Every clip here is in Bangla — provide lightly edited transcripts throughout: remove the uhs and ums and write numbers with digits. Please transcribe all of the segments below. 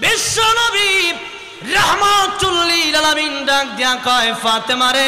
বিশ্ব নবী রাহমাতুল লিল আলামিন ডাক দিয়া কয় ফাতেমা রে,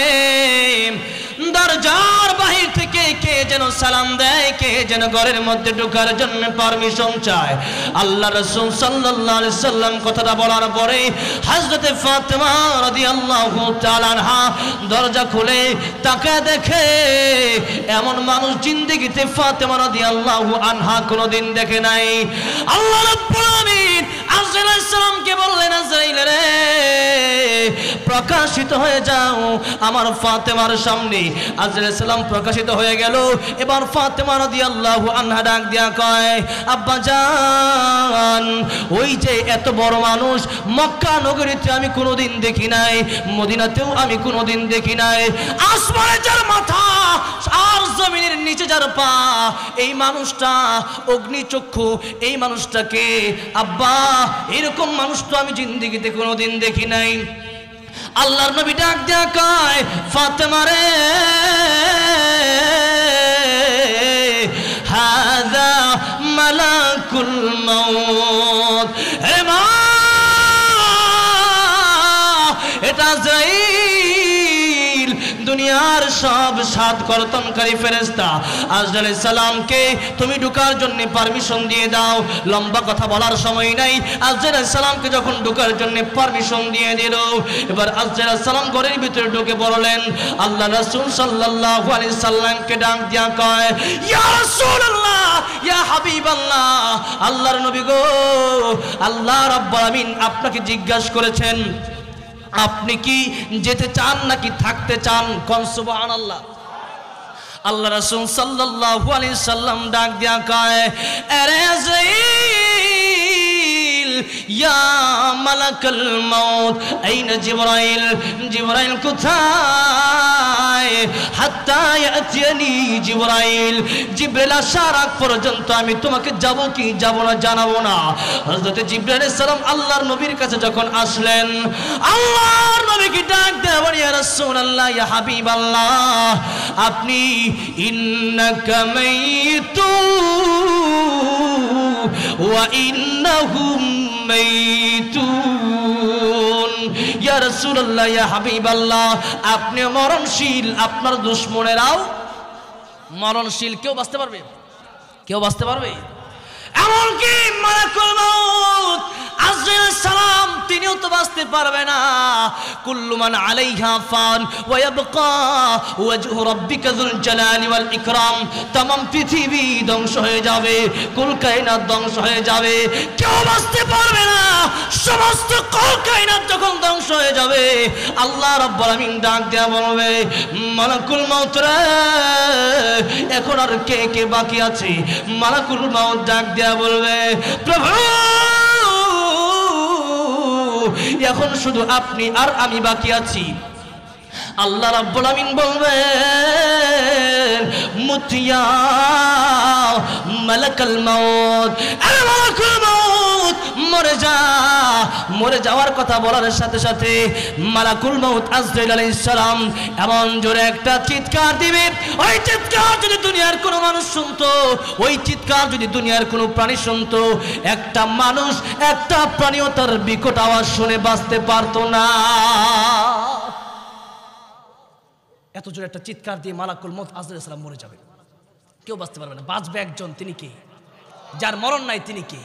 দরজার বাহির থেকে কে যেন সালাম দেয়, কে যেন ঘরের মধ্যে ঢোকার জন্য পারমিশন চায়। আল্লাহ রাসূল সাল্লাল্লাহু আলাইহি সাল্লাম কথাটা বলার পরে হযরতে ফাতেমা রাদিয়াল্লাহু তাআলা আনহা দরজা খুলে তাকে দেখে এমন মানুষ জিন্দেগিতে ফাতেমা রাদিয়াল্লাহু আনহা কোনোদিন দেখে নাই। আল্লাহ রাব্বুল আলামিন আজরাইল আলাইহিস সালামকে বললেন, আজরাইল রে প্রকাশিত হয়ে যাও আমার ফাতেমার সামনে। আজরাইল আলাইহিস সালাম প্রকাশিত হয়ে গেল। এবার ফাতেমা রাদিয়াল্লাহু আনহা ডাক দিয়া কয়, আব্বা জান, ওই যে এত বড় মানুষ মক্কা নগরীতে আমি কোনোদিন দেখি নাই, মদিনাতেও আমি কোনোদিন দেখি নাই। আসমানে যার মাথা আর জমিনের নিচে যার পা, এই মানুষটা অগ্নিচক্ষু, এই মানুষটাকে আব্বা এরকম মানুষ তো আমি জিন্দেগিতে কোনোদিন দেখি নাই। আল্লাহর নবী ডাক দিয়া কয়, ফাতেমা রে হাযা মালাকুল মাউত, হে মা এটা আজরাইল, দুনিয়ার সব সাত কর্তনকারী ফেরেশতা। আজরাইল আলাইহিস সালামকে তুমি ঢোকার জন্য পারমিশন দিয়ে দাও। লম্বা কথা বলার সময় নাই। আজরাইল আলাইহিস সালামকে যখন ঢোকার জন্য পারমিশন দিয়ে দিল, এবার আজরাইল আলাইহিস সালাম ঘরের ভিতরে ঢুকে পড়লেন। আল্লাহ রাসূল সাল্লাল্লাহু আলাইহি সাল্লামকে ডাক দিয়া কয়, ইয়া রাসূলুল্লাহ, ইয়া হাবিবাল্লাহ, আল্লাহর নবী গো, আল্লাহ রাব্বুল আলামিন আপনাকে জিজ্ঞাসা করেছেন আপনি কি যেতে চান নাকি থাকতে চান? কোন সুবহানাল্লাহ। আল্লাহ রাসূল সাল্লাল্লাহু আলাইহি সাল্লাম ডাক দিয়া কয়, আরে আজরাইল, ইয়া মালাকুল মাউত আইনা জিবরাইল, জিবরাইল কোথায়? হাত্তা ইয়াতিয়ানি জিবরাইল, জিবরাইল আসার আগ পর্যন্ত আমি তোমাকে যাব কি যাব না জানাবো না। হযরত জিবরাইল আলাইহিস সালাম আল্লাহর নবীর কাছে যখন আসলেন, আল্লাহর নবীকে ডাক দেয়া বলি, ইয়া রাসূলুল্লাহ, ইয়া হাবিবাল্লাহ, আপনি ইন্নাকা মাইতু ওয়া ইন্নাহুম মাইতুন, ইয়া রাসূলুল্লাহ, ইয়া হাবিবাল্লাহ, আপনি মরণশীল, আপনার দুশমনেরাও মরণশীল। কেউ বাঁচতে পারবে? কেউ বাঁচতে পারবে? এমনকি মালাকুল মাউত আজরাইল আলাইহিস সালাম তিনিও তো বাঁচতে পারবে না। কুল্লু মান আলাইহা ফান ওয়া ইয়াবকা ওয়াজহু রাব্বিকা যুল জালালি ওয়াল ইকরাম, तमाम পৃথিবী ধ্বংস হয়ে যাবে, কুল কায়নাত ধ্বংস হয়ে যাবে, কেউ বাঁচতে পারবে না। সমস্ত কুল কায়নাত যখন ধ্বংস হয়ে যাবে, আল্লাহ রাব্বুল আলামিন ডাক দেয়া বলবে, মালাকুল মাউত রে, এখন আর কে কে বাকি আছে? মালাকুল মাউত ডাক দেয়া বলবে, প্রভু এখন শুধু আপনি আর আমি বাকি আছি। আল্লাহ রাব্বুল আমিন বলবেন, মুতিয়া মালাকুল মাউত, আরে মালাকুল মাউত মরে যা। মরে যাওয়ার কথা বলার সাথে সাথে মালাকুল মাউত আজরাইল আলাইহিস সালাম এমন জোরে একটা চিৎকার দিবে, ওই চিৎকার যদি দুনিয়ার কোনো মানুষ শুনতো, ওই চিৎকার যদি দুনিয়ার কোনো প্রাণী শুনতো, একটা মানুষ একটা প্রাণীও তার বিকট আওয়াজ শুনে বাঁচতে পারতো না। এত জোরে একটা চিৎকার দিয়ে মালাকুল মাউত আজরাইল সালাম মরে যাবে, কেউ বাঁচতে পারবে না। বাঁচবে একজন, তিনি কে? যার মরণ নাই, তিনি কে?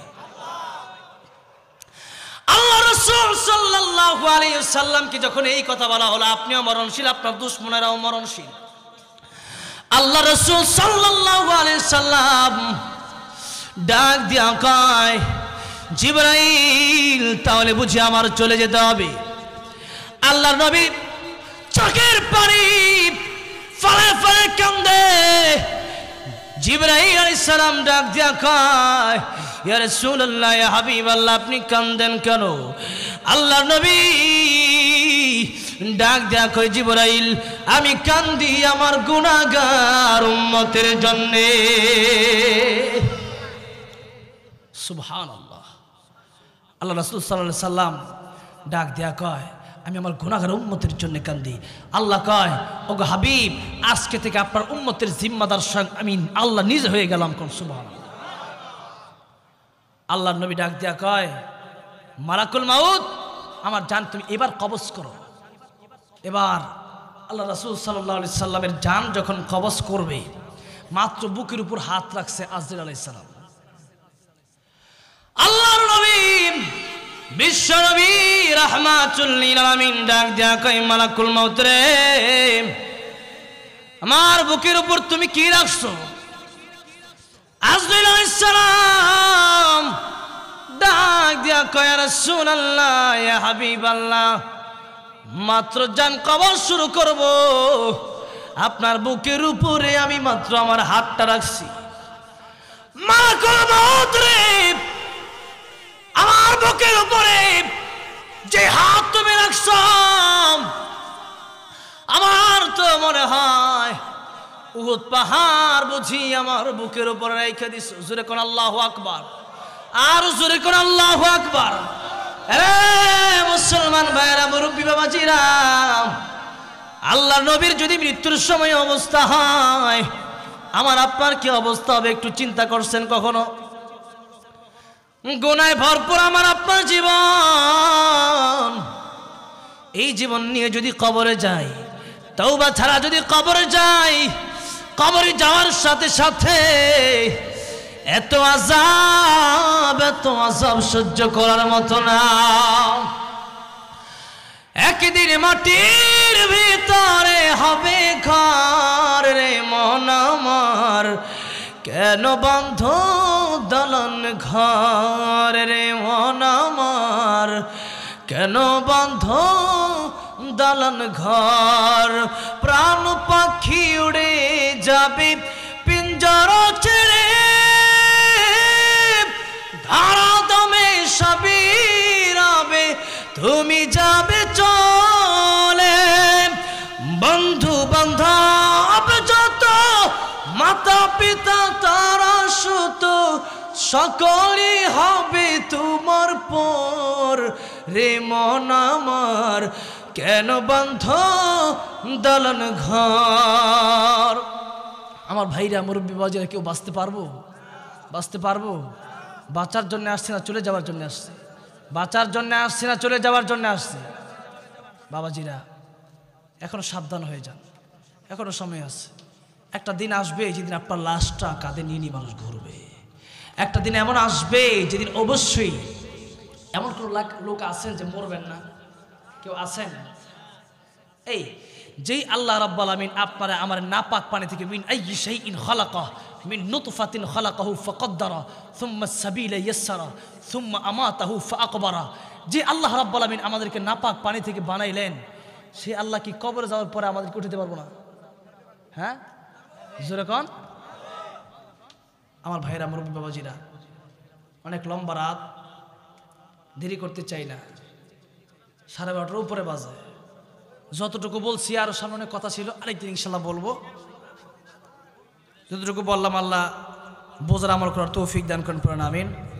আল্লাহ রাসূল সাল্লাল্লাহু আলাইহি ওয়াসাল্লামকে যখন এই কথা বলা হলো, আপনিও মরণশীল, আপনার দুশমনেরাও মরণশীল, আল্লাহ রাসূল সাল্লাল্লাহু আলাইহি ওয়াসাল্লাম ডাক দিয়া কয়, জিবরাইল, তাহলে বুঝি আমার চলে যেতে হবে। আল্লাহর নবী চোখের পানি ফেলে ফেলে কান্দে। জিবরাইল আলাইহিস সালাম ডাক দিয়া কয়, ইয়া রাসূলুল্লাহ, ইয়া হাবিবাল্লাহ, আপনি কান্দেন কেন? আল্লাহর নবী ডাক দিয়া কয়, জিবরাইল, আমি কান্দি আমার গুনাহগার উম্মতের জন্য। সুবহানাল্লাহ। আল্লাহ রাসূল সাল্লাল্লাহু আলাইহি সাল্লাম ডাক দিয়া কয়, আমি আমার গুনাহগার উম্মতের জন্য কান্দি। আল্লাহ কয়, ওগো হাবিব, আজকে থেকে আপনার উম্মতের জিম্মাদার আমি আল্লাহ নিজে হয়ে গেলাম। কোন সুবহানাল্লাহ। আল্লাহর নবী ডাক দিয়া কয়, মালাকুল মাউত আমার জান তুমি এবার কবজ করো। এবার আল্লাহ রাসূল সাল্লাল্লাহু আলাইহি সাল্লামের জান যখন কবজ করবে, মাত্র বুকের উপর হাত রাখছে আজরাইল আলাইহিস সালাম। আল্লাহর নবী বিশ্ব নবী রাহমাতুল লিল আলামিন ডাক দিয়া কয় মালাকুল মাউত রে, আমার বুকের উপর তুমি কি রাখছো? আজরাইল আলাইহিস সালাম ডাক দিয়া কয় রাসূলুল্লাহ ইয়া হাবিবাল্লাহ, মাত্র জান কবজ শুরু করব, আপনার বুকের উপরে আমি মাত্র আমার হাতটা রাখছি। মালাকুল মাউত রে, আমার বুকের উপরে যে হাত তুমি রাখছো, আমার তো মনে হয় উহুদ পাহাড় বুঝি আমার বুকের উপরে রেখে দিছো। জোরে কোন আল্লাহু আকবার, আর জোরে কোন আল্লাহু আকবার। আরে মুসলমান ভাইরা, মুরব্বী বাবাজিরা, আল্লাহ নবীর যদি মৃত্যুর সময় অবস্থা হয়, আমার আপনার কি অবস্থা হবে একটু চিন্তা করছেন কখনো? গুনায় ভরপুর আমার আপনার জীবন। এই জীবন নিয়ে যদি কবরে যাই, তওবা ছাড়া যদি কবরে যাই, কবরে যাওয়ার সাথে সাথে এত আযাব সহ্য করার মতো না। একদিন মাটির ভিতরে হবে ঘর রে মন আমার, কেন বন্ধ দলন ঘর রে মন আমার, কেন বন্ধ দলন ঘর। প্রাণ পাখি উড়ে যাবে পিঞ্জর ছেড়ে, ধারা দমে সবই রবে, তুমি যাবে চলে। বন্ধু বান্ধব যত, মাতা পিতা তারা সুত, সকলই হবে তোমার পর রে মন আমার, কেন বন্ধ দলন ঘর। আমার ভাইরা, মুরব্বী বাবাজিরা, কেউ বাঁচতে পারবো? বাঁচতে পারবো? বাঁচার জন্য আসছে না চলে যাওয়ার জন্য আসছে? বাঁচার জন্য আসছে না চলে যাওয়ার জন্য আসছে? বাবাজিরা, এখনো সাবধান হয়ে যান, এখনো সময় আছে। একটা দিন আসবে যেদিন আপনার লাশটা কাঁধে নিয়ে নিয়ে মানুষ ঘুরবে। একটা দিন এমন আসবে যেদিন অবশ্যই এমন কোনো লোক আছেন যে মরবেন না? কেউ আছেন? এই যেই আল্লাহ রাব্বুল আমিন আপনারা আমার নাপাক পানি থেকে মিন আইয়ি শাইইন খালাকা মিন নুতফাতিন খালাকাহু ফাকাদ্দারা সুম্মা সাবিলা ইয়াসসারা সুম্মা আমাতাহু ফাআকবারা, যে আল্লাহ রাব্বুল আমিন আমাদেরকে নাপাক পানি থেকে বানাইলেন, সেই আল্লাহ কি কবরে যাওয়ার পরে আমাদেরকে উঠাতে পারবো না? হ্যাঁ, জোরে কোন। আমার ভাইরা, মুরব্বী বাবাজিরা, অনেক লম্বা রাত, দেরি করতে চাই না, 12:30টার উপরে বাজে। যতটুকু বলছি, আরো সামনে অনেক কথা ছিল, আরেকদিন ইনশাল্লাহ বলবো। যতটুকু বললাম আল্লাহ বোঝার আমল করার তৌফিক দান করেন, আমিন।